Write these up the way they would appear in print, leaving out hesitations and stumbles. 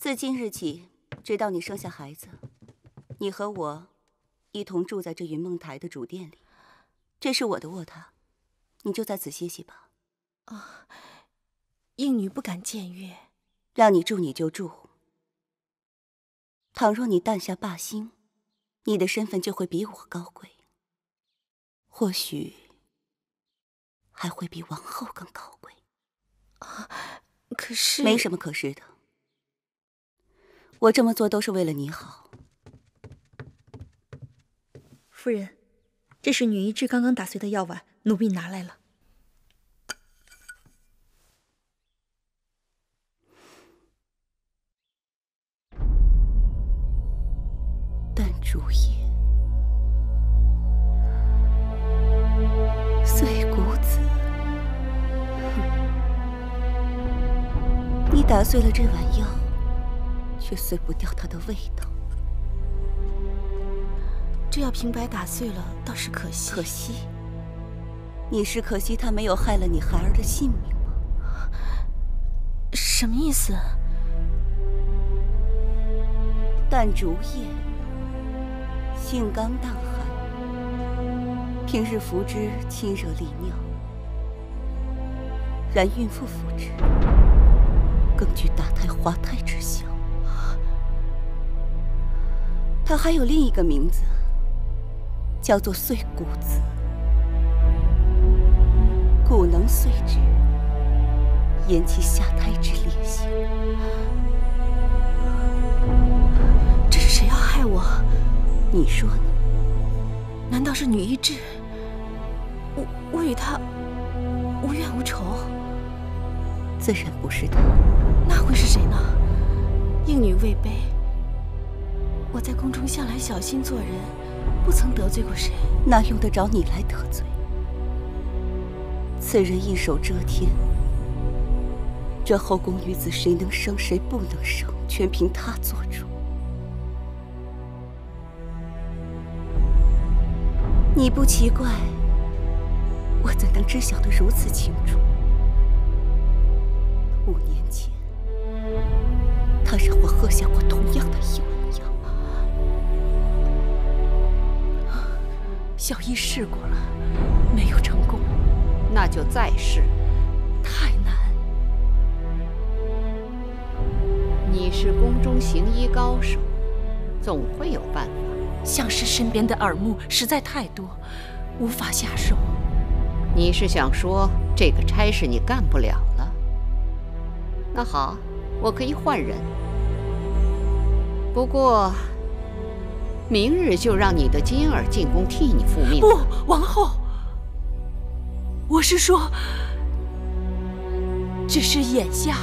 自今日起，直到你生下孩子，你和我一同住在这云梦台的主殿里。这是我的卧榻，你就在此歇息吧。 啊，应女不敢僭越。 让你住你就住。倘若你诞下霸星，你的身份就会比我高贵，或许还会比王后更高贵。 啊，可是…… 没什么可是的。我这么做都是为了你好。 夫人，这是女医治刚刚打碎的药丸，奴婢拿来了。 淡竹叶，碎骨子。你打碎了这碗药，却碎不掉它的味道。 这药平白打碎了，倒是可惜。 可惜？你是可惜它没有害了你孩儿的性命吗？ 什么意思？ 淡竹叶，性刚淡寒，平日服之亲热利尿，然孕妇服之，更具打胎化胎之效。它还有另一个名字，叫做碎骨子。骨能碎之，延其下胎之烈性。 这是谁要害我？ 你说呢？ 难道是女医治？我与她无怨无仇？ 自然不是她。 那会是谁呢？应女未卑，我在宫中向来小心做人，不曾得罪过谁。 哪用得着你来得罪？此人一手遮天，这后宫女子谁能生谁不能生，全凭他做主。你不奇怪，我怎能知晓得如此清楚？5年前，他让我喝下过同样的一碗药。 小医试过了，没有成功。 那就再试。 太难。 你是宫中行医高手，总会有办法。 相师身边的耳目实在太多，无法下手。 你是想说这个差事你干不了了？那好，我可以换人。不过，明日就让你的金儿进宫替你复命。 不，王后。我是说，只是眼下。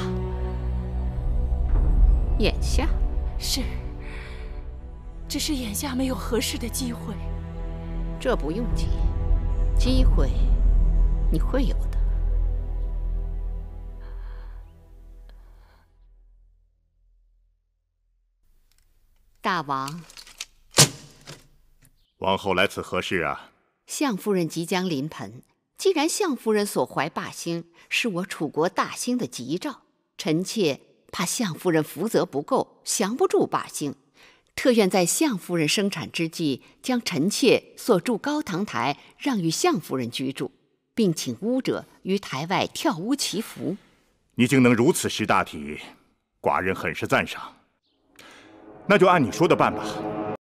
眼下？ 是，只是眼下没有合适的机会。 这不用急，机会你会有的。大王， 王后来此何事啊？ 相夫人即将临盆。既然相夫人所怀霸星是我楚国大兴的吉兆，臣妾怕相夫人福泽不够，降不住霸星，特愿在相夫人生产之际，将臣妾所住高堂台让与相夫人居住，并请巫者于台外跳巫祈福。 你竟能如此识大体，寡人很是赞赏。那就按你说的办吧。